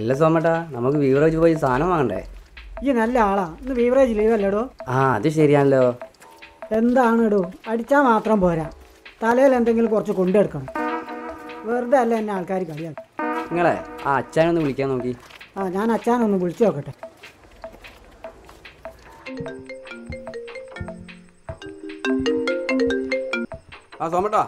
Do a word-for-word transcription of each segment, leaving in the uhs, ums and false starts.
അല്ല സോമേട്ടാ, നമുക്ക് ബീവറേജ് പോയി സാധനം വാങ്ങണ്ടേ? ഈ നല്ല ആളാ. ഇന്ന് ബീവറേജ് ലീവ് അല്ലേടോ? ആ അത് ശരിയാണല്ലോ. എന്താണ് ഇടോ, അടിച്ചാൽ മാത്രം പോരാ, തലയിൽ എന്തെങ്കിലും കുറച്ച് കൊണ്ടെടുക്കണം. വെറുതെ അല്ല എന്നെ ആൾക്കാർ കളിയാക്കും. നിങ്ങളെ ആ അച്ഛനൊന്ന് വിളിക്കാൻ നോക്കി. ആ ഞാൻ അച്ഛനൊന്ന് വിളിച്ചു നോക്കട്ടെ. ആ സോമേട്ടാ,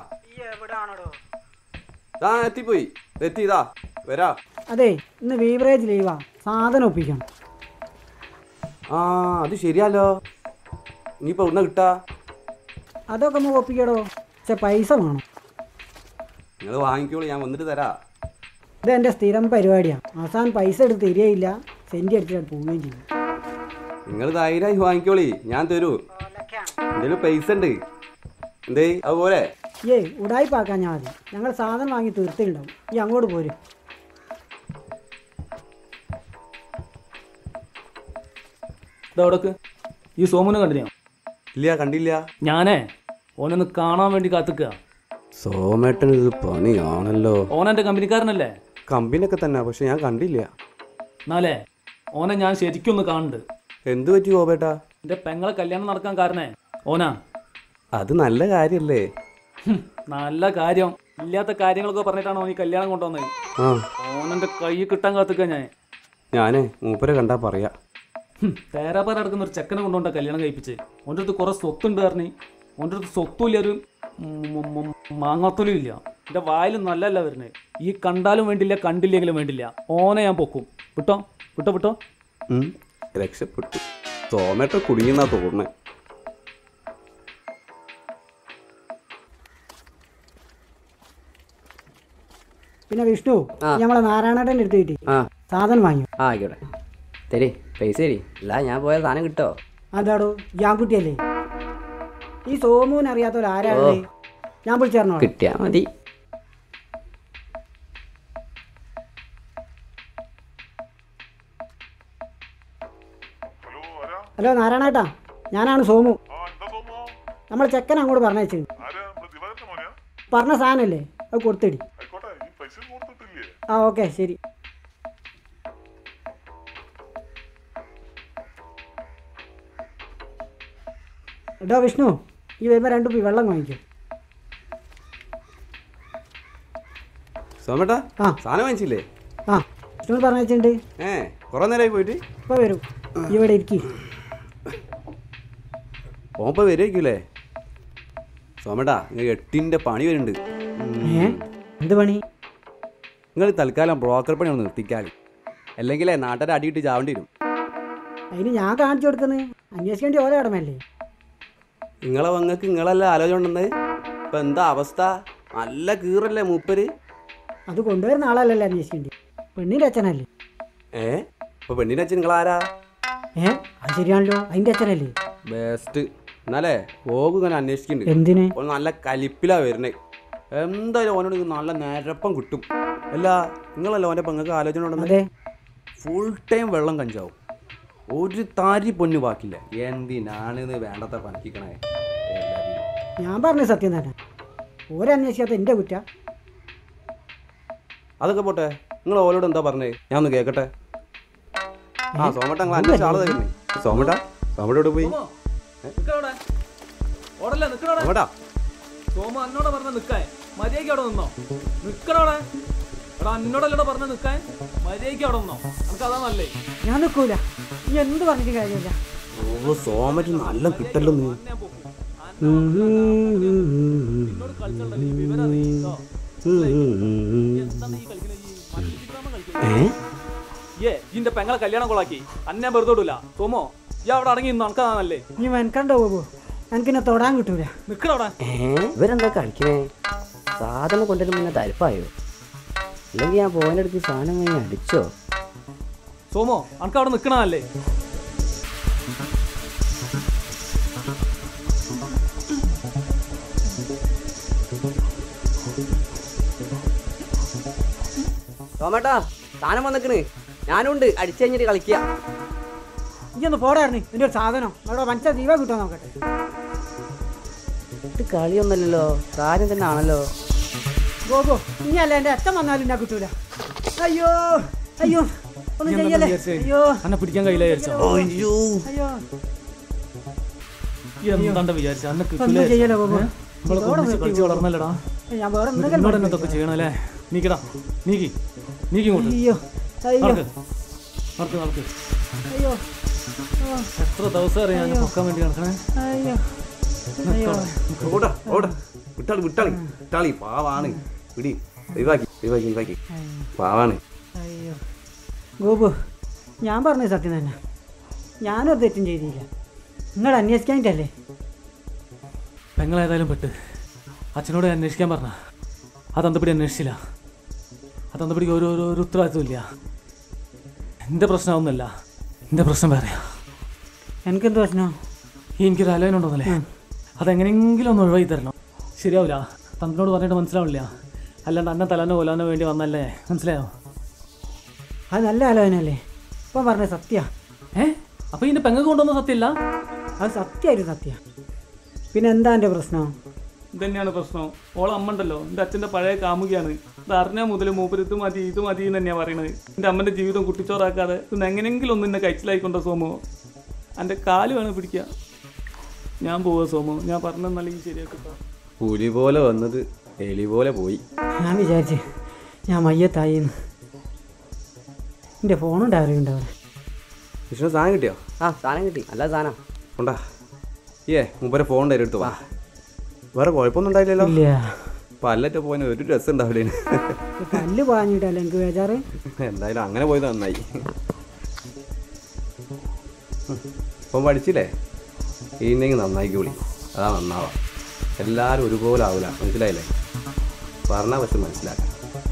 എത്തിപ്പോയി എത്തിയതാ വരാ. അതെ, ഇന്ന് ബീവറേജ് ലീവാ, സാധനം ഒപ്പിക്കണം. ആ അത് ശരിയാലോ. ഇനിയിപ്പോ എവിടുന്ന കിട്ടാ? അതൊക്കെ ഒന്ന് ഒപ്പിക്കടോ, പക്ഷെ പൈസ വേണം. നിങ്ങൾ വാങ്ങിക്കോളൂ, ഞാൻ വന്നിട്ട് തരാ. ഇതെൻ്റെ സ്ഥിരം പരിപാടിയാണ്. അവസാനം പൈസ എടുത്ത് തരികയില്ല, സെൻറ്റ് അടിച്ചിട്ട് പോവുകയും ചെയ്യും. നിങ്ങൾ ധൈര്യമായി വാങ്ങിക്കോളി, ഞാൻ തരൂ. എന്തെങ്കിലും പൈസ ഉണ്ട് എന്തേ അതുപോലെ. ഏയ് ഉടായിപ്പാക്കാൻ ഞാൻ മതി, ഞങ്ങൾ സാധനം വാങ്ങി തീർത്തിട്ടുണ്ടാവും. ഈ അങ്ങോട്ട് പോരും. ഇതവിടക്ക് ഈ സോമനെ കണ്ടിനോ? ഇല്ല, കണ്ടില്ല. ഞാനേ ഓനൊന്ന് കാണാൻ വേണ്ടി കാത്തിക്കുക. സോമേട്ടൻ ഇത് പണിയാണല്ലോ. ഓനെൻ്റെ കമ്പനിക്കാരനല്ലേ? കമ്പനിയൊക്കെ തന്നെ, പക്ഷെ ഞാൻ കണ്ടില്ല. എന്നാലേ ഓനെ ഞാൻ ശരിക്കും ഒന്ന് കാണുന്നുണ്ട്. എന്ത് പറ്റി ഗോപേട്ടാ? എൻ്റെ പെങ്ങളെ കല്യാണം നടക്കാൻ കാരണേ ഓനാ. അത് നല്ല കാര്യല്ലേ? നല്ല കാര്യം. ഇല്ലാത്ത കാര്യങ്ങളൊക്കെ പറഞ്ഞിട്ടാണ് ഓൻ ഈ കല്യാണം കൊണ്ടുവന്നത്. ആ ഓനെൻ്റെ കൈ കിട്ടാൻ കാത്തിക്കുക ഞാൻ. ഞാനേ മൂപ്പരെ കണ്ടാ പറയാ. തേരാപ്പാറ നടക്കുന്ന ഒരു ചെക്കനെ കൊണ്ടുകൊണ്ടാ കല്യാണം കഴിപ്പിച്ച്. ഓൻ്റെ അടുത്ത് കുറേ സ്വത്തുണ്ട് പറഞ്ഞ്. ഓൻ്റെ അടുത്ത് സ്വത്തും ഇല്ല, ഒരു മാങ്ങാത്തൊലും ഇല്ല. എൻ്റെ വായിലും നല്ലല്ല വരുന്നത്. ഈ കണ്ടാലും വേണ്ടില്ല, കണ്ടില്ലെങ്കിലും വേണ്ടില്ല, ഓനെ ഞാൻ പൊക്കും. വിട്ടോ വിട്ടോ വിട്ടോ. രക്ഷപ്പെട്ടു. സോമേട്ടൻ കുടുങ്ങിന്നാ തോന്നേ. പിന്നെ വിഷ്ണു, നമ്മളെ നാരായണേട്ടൻ്റെ അടുത്ത് കിട്ടി സാധനം വാങ്ങി. ആ ആയിക്കോട്ടെ, തരി പൈസ തരി. അല്ല ഞാൻ പോയ സാധനം കിട്ടോ? അതാടോ യാൻകുട്ടിയല്ലേ? ഈ സോമുവിന് അറിയാത്തവർ ആരാണ്? ഞാൻ വിളിച്ചേർന്നോ? കിട്ടിയാ മതി. ഹലോ നാരായണേട്ടാ, ഞാനാണ് സോമു. നമ്മൾ ചെക്കൻ അങ്ങോട്ട് പറഞ്ഞയച്ചു. പറഞ്ഞ സാധനല്ലേ, അത് കൊടുത്തിടി. ആ ഓക്കെ ശരി. എടോ വിഷ്ണു, ഈ വരുമ്പോൾ രണ്ടു പോയി വെള്ളം വാങ്ങിക്കും. സോമേട്ടാ ആ സാധനം വാങ്ങിച്ചില്ലേ? ആ വിഷ്ണു പറഞ്ഞിട്ടുണ്ട്. ഏ കുറെ നേരമായി പോയിട്ട്. ഇപ്പോൾ വരും, ഇവിടെ ഇരിക്കി. ഓപ്പ വരുമായിരിക്കൂലേ? സോമേട്ടാ നിങ്ങൾ എട്ടിൻ്റെ പണി വരുന്നുണ്ട്. ഏ എന്ത് പണി? നിങ്ങൾ തൽക്കാലം ബ്രോക്കർ പണി ഒന്ന് നിർത്തിക്കാളി, അല്ലെങ്കിലേ നാട്ടുകാരെ അടിയിട്ട് ചാവേണ്ടി വരും. അതിന് ഞാൻ കാണിച്ചു കൊടുക്കുന്നത് അന്വേഷിക്കേണ്ടി ഓരോ കടമല്ലേ? നിങ്ങളെ വങ്ങൾക്ക് നിങ്ങളല്ല ആലോചന ഉണ്ടെന്ന്. ഇപ്പം എന്താ അവസ്ഥ? നല്ല കീറല്ലേ മൂപ്പര്. അത് കൊണ്ടുവരുന്ന ആളല്ലല്ലോ അന്വേഷിക്കേണ്ടി, പെണ്ണിൻ്റെ അച്ഛനല്ലേ? ഏ ഇപ്പൊ പെണ്ണിൻ്റെ അച്ഛൻ നിങ്ങളാരാ? ഏ അത് ശരിയാണല്ലോ, അതിൻ്റെ അച്ഛനല്ലേ? ബെസ്റ്റ്. എന്നാലേ ഓകും ഇങ്ങനെ അന്വേഷിക്കുന്നുണ്ട്. എന്തിന്? ഓൻ നല്ല കലിപ്പിലാ വരുന്നത്. എന്തായാലും ഓനോട് നല്ല നേരപ്പം കിട്ടും. അല്ല നിങ്ങളല്ല ഓൻ്റെ പെങ്ങൾക്ക് ആലോചന ഉണ്ടെന്ന്. ഫുൾ ടൈം വെള്ളം കഞ്ചാവും, ഒരു താരി പൊന്നു ബാക്കില്ല. എന്തിനാണ് വേണ്ടത്തെ പണിക്കണേ? ഞാൻ പറഞ്ഞ സത്യം തന്നെ, ഓരന്വേഷിക്കാത്ത എൻ്റെ കുറ്റ. അതൊക്കെ പോട്ടെ, നിങ്ങൾ ഓരോട് എന്താ പറഞ്ഞേ? ഞാൻ ഒന്ന് കേൾക്കട്ടെ. ആ സോമേട്ട നിങ്ങൾ അന്വേഷിച്ച ആള് തരുന്നേ. സോമേട്ട സോമേട്ടോട് പോയി സോമേട്ടാ. സോമ എന്നോട് പറഞ്ഞ നിക്കാൻ മര്യാദയ്ക്ക് അവിടെ നിന്നോ? നിക്കണോടെ എടാ, എന്നോടല്ലോ പറഞ്ഞ നിക്കാൻ, മര്യാദയ്ക്ക് അവിടെ നിന്നോ. നമുക്ക് അതാ നല്ലേ. ഞാൻ നിൽക്കൂല, നീ എന്ത് പറഞ്ഞിട്ട് കാര്യമില്ല. ഓ സോമറ്റ് നല്ല കിട്ടല്ലോ നീ. ഏ ഇതിന്റെ പെങ്ങളെ കല്യാണം കൊളാക്കി അന്നെ വെറുതോടൂല. സോമോ ഈ അവിടെ അടങ്ങി നിന്ന് നടക്കാന്നല്ലേ? നീ മെനക്കണ്ടോ പോകോ, എനിക്കിന്നെ തൊടാൻ കിട്ടൂല. നിക്കണോടാ. ഇവരെന്താ കളിക്കണേ? സാധനം കൊണ്ടുവരുമ്പോൾ മുന്നേ തരിപ്പായോ? അല്ലെങ്കിൽ ഞാൻ പോയിൻ്റെ അടുത്ത് സാധനം വാങ്ങി അടിച്ചോ? സോമോ അനക്ക് അവിടെ നിക്കണല്ലേ? സോമേട്ടാ സാധനം വന്നിക്കണ്, ഞാനും ഉണ്ട്. അടിച്ചു കഴിഞ്ഞിട്ട് കളിക്കുക. ഈ ഒന്ന് പോടായിരുന്നു നിന്റെ ഒരു സാധനം. അവിടെ മനുഷ്യ ജീവ കിട്ടാൻ നോക്കട്ടെ. ഇത് കളിയൊന്നല്ലോ, കാര്യം തന്നെ ആണല്ലോ. ഗോഗോ ഇനി അല്ല എൻ്റെ അച്ഛൻ വന്നാലും ഞാൻ കിട്ടൂല. അയ്യോ അയ്യോ ഒന്നും നീ എന്താ ചെയ്യല്ലേ വിചാരിച്ചേ? അയ്യോ അന്നെ പിടിക്കാൻ കഴിയില്ല വിചാരിച്ചോ? അയ്യോ അയ്യോ ഈ എന്താണ്ട വിചാരിച്ച അന്നെ ഒന്നും ചെയ്യല്ലേ ഗോപു നമ്മളൊക്കെ ഒന്നിച്ച് കളിച്ച് വളർന്നല്ലടാ. ഞാൻ വേറെ എന്തെങ്കിലും എന്നോട് തന്നെ ഇതൊക്കെ ചെയ്യണല്ലേ? നീക്കടാ, നീക്കി നീക്കി ഇങ്ങോട്ട് അയ്യോ അയ്യോ നടക്ക് നടക്ക് നടക്ക്. അയ്യോ എത്ര ദിവസം അറിയാം ഞാൻ പൊക്കാൻ വേണ്ടി നടക്കണേ. അയ്യോ അയ്യോ ഓടാ ഓടാ വിട്ടാളി വിട്ടാളി വിട്ടാളി പാവാണ് പിടി ഒഴിവാക്കി ഒഴിവാക്കി ഒഴിവാക്കി പാവാണ്. അയ്യോ ഗോപു ഞാൻ പറഞ്ഞത് സത്യം തന്നെ, ഞാനൊരു തെറ്റും ചെയ്തില്ല. നിങ്ങൾ അന്വേഷിക്കാനിട്ടല്ലേ? പെങ്ങളേതായാലും പെട്ട് അച്ഛനോട് അന്വേഷിക്കാൻ പറഞ്ഞ അതന്തപിടി അന്വേഷിച്ചില്ല. അതന്തപിടിക്ക് ഒരു ഒരു ഒരു ഉത്തരവാദിത്വം ഇല്ല. എൻ്റെ പ്രശ്നമൊന്നുമല്ല, എൻ്റെ പ്രശ്നം വേറെയാ. എനിക്കെന്ത് പ്രശ്നം? ഈ എനിക്കൊരു ആലോചന ഉണ്ടോന്നല്ലേ, അതെങ്ങനെയെങ്കിലും ഒന്ന് ഒഴിവാക്കി തരണം. ശരിയാവില്ല, തന്നോട് പറഞ്ഞിട്ട് മനസ്സിലാവില്ല. അല്ലാണ്ട് അന്നെ തലാനോ കൊല്ലാനോ വേണ്ടി വന്നല്ലേ, മനസ്സിലായോ? അത് നല്ല ആലോചനയല്ലേ? ഇപ്പം പറഞ്ഞത് സത്യ. ഏ അപ്പോൾ ഇതിൻ്റെ പെങ്ങൾക്ക് കൊണ്ടുവന്ന സത്യമില്ല? അത് സത്യമായിരുന്നു സത്യ. പിന്നെ എന്താ എൻ്റെ പ്രശ്നം? ഇതന്നെയാണ് പ്രശ്നം. ഓളെ അമ്മ ഉണ്ടല്ലോ, എൻ്റെ അച്ഛൻ്റെ പഴയ കാമുകിയാണ്. ഇത് അറിഞ്ഞാൽ മുതൽ മൂപ്പര് ഇത് മതി ഇത് മതി എന്ന് തന്നെയാണ് പറയണത്. എൻ്റെ അമ്മൻ്റെ ജീവിതം കുട്ടിച്ചോറാക്കാതെ ഇന്ന് എങ്ങനെയെങ്കിലും ഒന്ന് എന്നെ കഴിച്ചിലായിക്കൊണ്ടോ സോമോ? എൻ്റെ കാല് വേണം പിടിക്കുക. ഞാൻ പോവാ സോമോ, ഞാൻ പറഞ്ഞെന്നല്ലെങ്കിൽ ശരിയാക്കട്ടോ. പുലി പോലെ വന്നത് എലി പോലെ പോയി. ഞാൻ വിചാരിച്ച് ഞാൻ മയ്യത്തായിന്ന്. എൻ്റെ ഫോണുണ്ടാവില്ല ഉണ്ടാവില്ല. വിഷ്ണു സാധനം കിട്ടിയോ? ആ സാധനം കിട്ടി, നല്ല സാധനം ഉണ്ടാ. ഏ മുമ്പേ ഫോൺ ഉണ്ടായി എടുത്തു വാ. വേറെ കുഴപ്പമൊന്നും ഉണ്ടായില്ലല്ലോ? ഇല്ല, പല്ലറ്റ പോയിന് ഒരു രസം ഉണ്ടാവില്ല. കല്ല് പാഞ്ഞിട്ടല്ലേ എനിക്ക് ബേജാറ്. എന്തായാലും അങ്ങനെ പോയത് നന്നായി. ഇപ്പം പഠിച്ചില്ലേ? ഇന്നെങ്കിൽ നന്നായിക്ക് വിളി, അതാ നന്നാവാം. എല്ലാവരും ഒരുപോലെ ആവില്ല, മനസ്സിലായില്ലേ? പറഞ്ഞാൽ പക്ഷെ മനസ്സിലാക്കാം.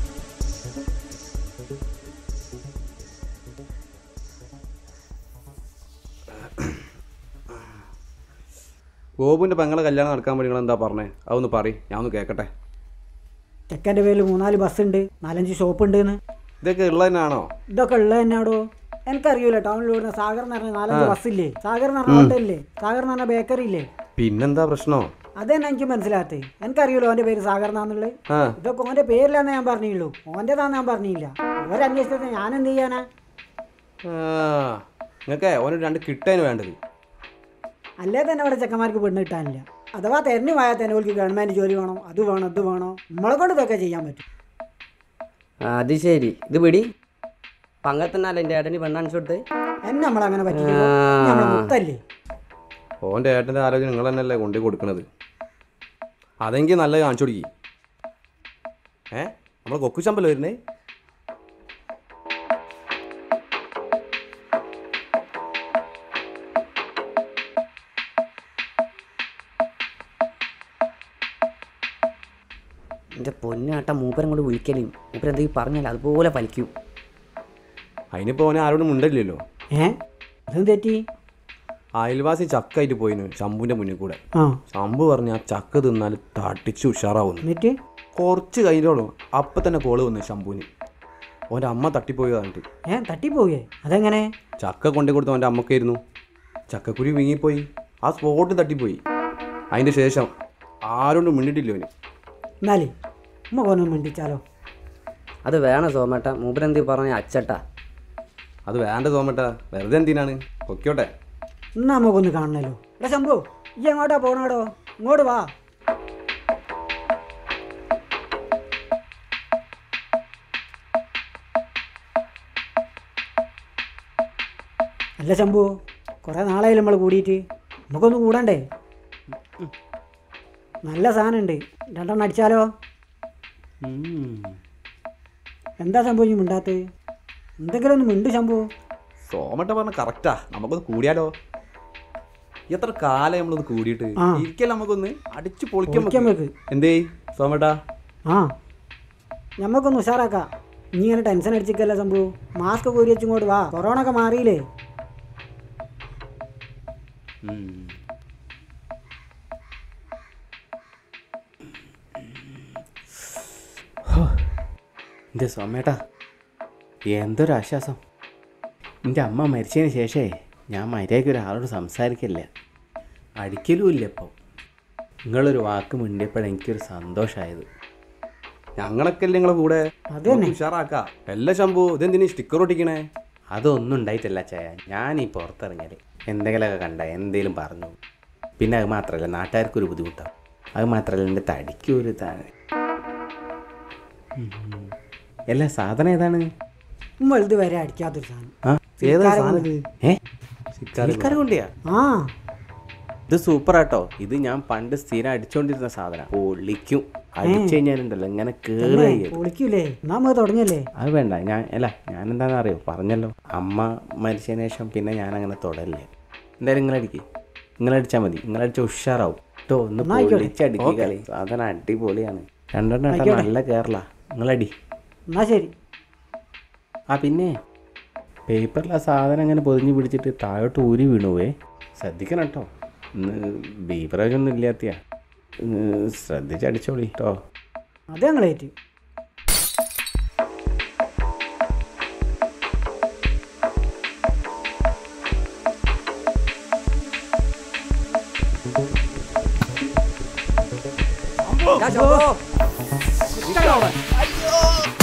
ഗോപുവിൻ്റെ പെങ്ങളെ കല്യാണം നടക്കാൻ വേണ്ടി നിങ്ങൾ എന്താ പറഞ്ഞേ? അതൊന്ന് പറയും, ഞാൻ ഒന്ന് കേൾക്കട്ടെ. ചെക്കൻ്റെ പേരിൽ മൂന്നാല് ബസ്സുണ്ട്, നാലഞ്ച് ഷോപ്പ് ഉണ്ട് എന്ന്. ഇതൊക്കെ ഉള്ളത് തന്നെയാണോ? ഇതൊക്കെ ഉള്ളത് തന്നെയാടോ. എനിക്കറിയൂല ടൗണിലൂടെ സാഗർ എന്ന് പറഞ്ഞ നാലഞ്ച് ബസ്സില്ലേ, സാഗർ എന്ന് പറഞ്ഞ ഹോട്ടലില്ലേ, സാഗർ എന്ന് പറഞ്ഞ ബേക്കറി ഇല്ലേ. പിന്നെന്താ പ്രശ്നോ? അതെന്നെ എനിക്ക് മനസ്സിലാത്തേ. എനിക്കറിയൂലോ ഓൻ്റെ പേര് സാഗർ എന്നാന്നുള്ളത്. ആ ഇതൊക്കെ ഓൻ്റെ പേരിലാന്ന് ഞാൻ പറഞ്ഞുള്ളൂ, ഓൻ്റെതാന്ന് ഞാൻ പറഞ്ഞില്ല. ഒരന്വേഷണത്തിന് ഞാൻ എന്ത് ചെയ്യാനാ? നിങ്ങൾക്കേ ഓന് രണ്ട് കിട്ടേന് വേണ്ടത്. അല്ലേ തന്നെ അവിടെ ചെക്കന്മാർക്ക് പെണ്ണ് കിട്ടാനില്ല. അഥവാ തെരഞ്ഞു പോയാൽ തന്നെ ഓൾക്ക് ഗവൺമെൻറ് ജോലി വേണം, അത് വേണം ഇത് വേണോ. നമ്മളെ കൊണ്ട് ഇതൊക്കെ ചെയ്യാൻ പറ്റും. അത് ശരി. ഇത് പിടി പങ്കത്തന്നല്ല എൻ്റെ ഏട്ടന് പെണ്ണണിച്ചു കൊടുത്ത്. എന്നെ നമ്മളങ്ങനെ പറ്റില്ല, നമ്മളെ മുത്തല്ലേ. ഓൻ്റെ ഏട്ടൻ്റെ ആലോചന നിങ്ങൾ തന്നെയല്ലേ കൊണ്ടു കൊടുക്കണത്. അതെങ്കിൽ നല്ല കാണിച്ചു കൊടുക്കി. ഏ നമ്മൾ കൊക്കുശമ്പലം വരുന്നേ. എൻ്റെ പൊന്നാട്ട മൂപ്പരം കൊണ്ട് വിളിക്കലും മൂപ്പരം എന്തെങ്കിലും പറഞ്ഞാൽ അതുപോലെ വലിക്കും. അതിനിപ്പോൾ ഓനെ ആരോടും മുണ്ടല്ലോ. ഏ അതും തെറ്റി. അയൽവാസി ചക്ക ആയിട്ട് പോയിന് ശംഭുവിൻ്റെ മുന്നിൽ കൂടെ. ആ ശംഭു പറഞ്ഞ് ആ ചക്ക തിന്നാൽ തട്ടിച്ച് ഉഷാറാവുന്നു. എന്നിട്ട് കുറച്ച് കഴിഞ്ഞോളൂ അപ്പം തന്നെ കോള് വന്നു ശംഭുവിന്. ഓൻ്റെ അമ്മ തട്ടിപ്പോയി പറഞ്ഞിട്ട്. ഏ തട്ടിപ്പോയേ? അതെങ്ങനെ? ചക്ക കൊണ്ടു കൊടുത്ത ഓൻ്റെ അമ്മക്കായിരുന്നു. ചക്കക്കുരി വീങ്ങിപ്പോയി, ആ സ്പോട്ട് തട്ടിപ്പോയി. അതിൻ്റെ ശേഷം ആരോണ്ടും മിണ്ടിട്ടില്ല ഓന്. എന്നാലേ നമുക്ക് ഒന്ന് മിണ്ടിച്ചാലോ? അത് വേണം സോമേട്ട, മൂപ്പരം എന്തെങ്കിലും പറഞ്ഞാൽ അച്ചട്ടാ. അത് വേണ്ട തോമട്ട, വെറുതെ എന്തിനാണ്? പൊക്കോട്ടെ. എന്നാ നമുക്കൊന്ന് കാണണല്ലോ. എടാ ശംഭു, ഈ എങ്ങോട്ടാ പോണോടോ? ഇങ്ങോട്ട് വാ. അല്ല ശംഭു, കുറേ നാളായി നമ്മൾ കൂടിയിട്ട്, നമുക്കൊന്ന് കൂടണ്ടേ? നല്ല സാധനമുണ്ട്, രണ്ടെണ്ണം അടിച്ചാലോ? എന്താ ശംഭു ഇനി മിണ്ടാത്ത്? എന്തെങ്കിലും ഒന്ന് മിണ്ട് ശംഭു. സോമട്ട പറഞ്ഞ കറക്റ്റാ, നമുക്കൊന്ന് കൂടിയാലോ? എത്ര കാലം നമ്മളൊന്ന് കൂടിയിട്ട് ഇരിക്കല്ലോ, നമുക്കൊന്ന് അടിച്ചു പൊളിക്കാൻ വെക്ക്. എന്തേ സോമട്ടാ? ആ ഞമ്മക്കൊന്ന് ഉഷാറാക്കാം. ഇനി ഇങ്ങനെ ടെൻഷൻ അടിച്ചിക്കല്ല ശംഭു. മാസ്ക് കോരി വെച്ചിങ്ങോട്ട് വാ, കൊറോണ ഒക്കെ മാറിയില്ലേ? എൻ്റെ സോമേട്ടാ, എന്തൊരാശ്വാസം. എൻ്റെ അമ്മ മരിച്ചതിന് ശേഷമേ ഞാൻ മര്യാദയ്ക്ക് ഒരാളോട് സംസാരിക്കില്ല, അടിക്കലും ഇല്ല. ഇപ്പോൾ നിങ്ങളൊരു വാക്ക് മിണ്ടിയപ്പോഴാണ് എനിക്കൊരു സന്തോഷമായത്. ഞങ്ങളൊക്കെ അല്ലേ നിങ്ങളെ കൂടെ. അതന്നെ ഉഷാറാക്കാം. എല്ലാ ശംഭു ഇതെന്തിനീ സ്റ്റിക്കർ ഒട്ടിക്കണേ? അതൊന്നും ഉണ്ടായിട്ടില്ല ചായ. ഞാൻ ഈ പുറത്തിറങ്ങിയാൽ എന്തെങ്കിലുമൊക്കെ കണ്ട എന്തെങ്കിലും പറഞ്ഞു. പിന്നെ അത് മാത്രമല്ല നാട്ടുകാർക്കൊരു ബുദ്ധിമുട്ടാണ്. അത് മാത്രമല്ല എൻ്റെ തടിക്കൊരു ഇതാണ്. എല്ലാ സാധനം ഏതാണ്? വലുത് വരെ അടിക്കാത്തൊരു സാധനം. ആ ഏതാ സിക്കാരം സാധനം? കൊണ്ട്. ഏ സിക്കാരം കൊണ്ടിയാ? ആ ഇത് സൂപ്പറാട്ടോ. ഇത് ഞാൻ പണ്ട് സ്ഥിരം അടിച്ചോണ്ടിരുന്ന സാധനം. പൊളിക്കും. അടിച്ചു കഴിഞ്ഞാലുണ്ടല്ലോ ഇങ്ങനെ കേറുക. പൊളിക്കൂലേ? നമ്മൾ തുടങ്ങിയല്ലേ? അത് വേണ്ട. ഞാൻ അല്ല ഞാൻ എന്താണെന്ന് അറിയോ, പറഞ്ഞല്ലോ അമ്മ മരിച്ചതിന് ശേഷം പിന്നെ ഞാൻ അങ്ങനെ തൊടല്ലേ. എന്തായാലും നിങ്ങളടിക്ക്, നിങ്ങളടിച്ചാൽ മതി. നിങ്ങളടിച്ച ഉഷാറാവും കേട്ടോ. ഒന്ന് പൊളിച്ചടിക്കുക കളി. സാധനം അടിപൊളിയാണ്. രണ്ടെണ്ണം ഇട്ടാ നല്ല കേരള. നിങ്ങളടി. എന്നാ ശരി. ആ പിന്നെ പേപ്പറിൽ ആ സാധനം അങ്ങനെ പൊതിഞ്ഞ് പിടിച്ചിട്ട് താഴോട്ട് ഊരി വീണുവേ. ശ്രദ്ധിക്കണം കേട്ടോ. ഇന്ന് ബീവറേജ് ഒന്നും ഇല്ലാത്തയാ. ശ്രദ്ധിച്ചടിച്ചോളി കേട്ടോ. അത് ഞങ്ങളേറ്റ്. അയ്യോ